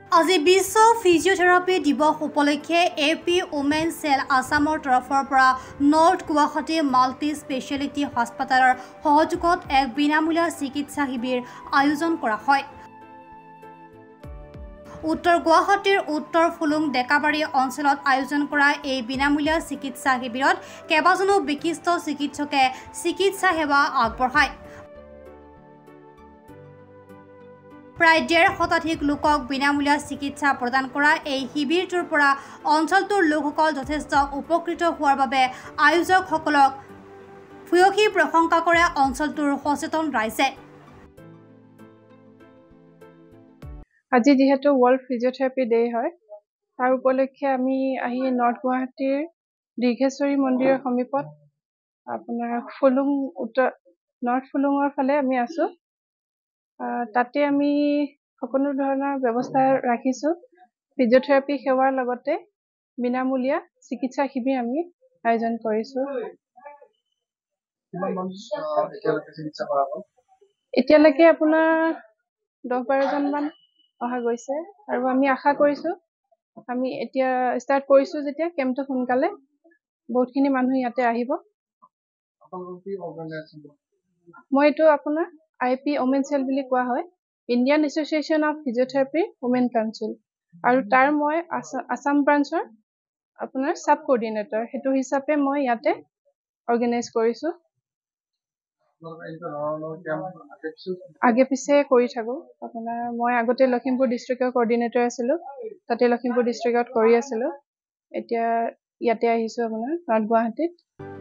আজি বিশ্ব ফিজিঅথেৰাপি দিৱস উপলক্ষে এপি ওমেন সেল আসামৰ তৰফৰ পৰা নৰ্থ গুৱাহাটী মাল্টি স্পেশালিটি হাস্পতালৰ সহযোগত এক বিনামূলীয়া চিকিৎসা শিবিৰ আয়োজন কৰা হয়। উত্তৰ গুৱাহাটীৰ উত্তৰ ফুলুং ডেকাবাৰী অঞ্চলত আয়োজন কৰা এই বিনামূলীয়া চিকিৎসা শিবিৰত কেইবাজনো বিশিষ্ট চিকিৎসকে চিকিৎসা সেৱা আগবঢ়ায়। প্ৰায় 150 শতাধিক লোকক বিনামূলীয়া চিকিৎসা প্ৰদান কৰা এই শিবিৰটোৰ পৰা অঞ্চলটোৰ লোকসকল যথেষ্ট উপকৃত হোৱাৰ বাবে আয়োজকসকলক ভূয়সী প্ৰশংসা কৰে অঞ্চলটোৰ সচেতন ৰাইজে। আজি যেহেতু ওয়ার্ল্ড ফিজিওথেরাপি ডে হয়, তার উপলক্ষে আমি আহি নর্থ গুৱাহাটীৰ দীৰ্ঘেশ্বৰী মন্দিৰৰ সমীপত আপোনাৰ ফুলুং উত্তৰ নৰ্থ ফুলুঙৰ ফালে আমি আছো। তাতে আমি সকলো ধৰণৰ ব্যৱস্থা ৰাখিছো। ফিজিওথেৰাপি সেৱাৰ লগতে বিনামূলীয়া চিকিৎসা শিবিৰ আমি আয়োজন কৰিছো। এতিয়ালৈকে আপোনাৰ 10-12 জন মান অহা গৈছে আৰু আমি আশা কৰিছো আমি এতিয়া ষ্টাৰ্ট কৰিছো যেতিয়া কেম্পটো সোনকালে বহুতখিনি মানুহ ইয়াতে আহিব। মই এইটো আপোনাৰ আইপি ওমেন সেল বুলি কোৱা হয়, Indian association of physiotherapy women council, আৰু তাৰ মই আসাম ব্ৰাঞ্চৰ আপোনাৰ সাব কোঅৰ্ডিনেটৰ হেতু হিচাপে মই ইয়াতে অৰ্গেনাইজ কৰিছো। আগে পিছে কৰি থাকো আপোনাৰ মই আগতে লখিমপুৰ ডিষ্ট্ৰিক্টৰ কোঅৰ্ডিনেটৰ আছিলো, তাতে লখিমপুৰ ডিষ্ট্ৰিক্টত কৰি আছিলো, এতিয়া ইয়াতে আহিছো আপোনাৰ নৰ্থ গুৱাহাটীত।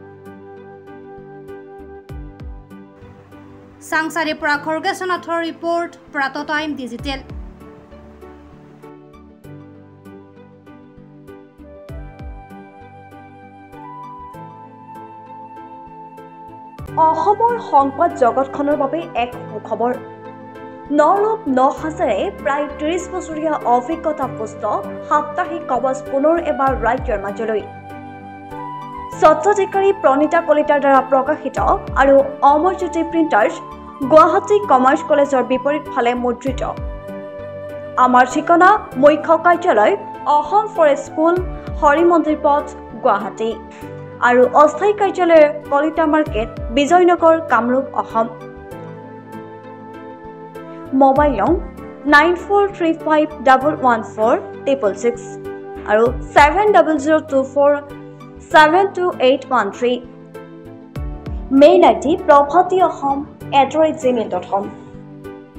সাংসাৰী পৰা খৰ্গেশনাথৰ ৰিপৰ্ট, প্ৰাতঃটাইম ডিজিটেল। অসমৰ সংবাদ জগতখনৰ বাবে এক সুখবৰ। নৰূপ নহাজেৰে প্ৰায় 30 বছৰীয়া অভিজ্ঞতাপুষ্ট সাপ্তাহিক কবচ পুনৰ এবাৰ ৰাজ্যৰ মাজলৈ। স্বত্বাধিকাৰী প্ৰণীতা কলিতাৰ দ্বাৰা প্ৰকাশিত আৰু অমৰজ্যোতি প্ৰিণ্টাৰ্ছ, গুৱাহাটী কমাৰ্চ কলেজৰ বিপৰীত ফালে মুদ্ৰিত। আমাৰ ঠিকনা মুখ্য কাৰ্যালয় অসম ফৰেষ্ট স্কুল, হৰি মন্দিৰ পথ, গুৱাহাটী, আৰু অস্থায়ী কাৰ্যালয় কলিতা মাৰ্কেট, বিজয়নগৰ, কামৰূপ, অসম। মোবাইল নং 9435114666 আৰু 7024722813। Mail ID prabhati.ahom@gmail.com।